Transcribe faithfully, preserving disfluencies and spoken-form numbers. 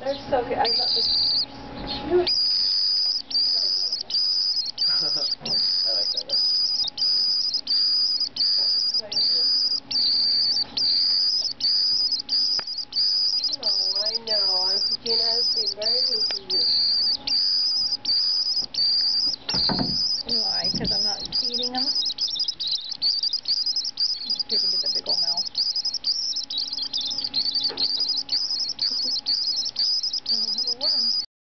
They're so good. I love this. Cute. I like that. Oh, I know. Auntie Gina has been very good to you. Why? Because I'm not feeding them?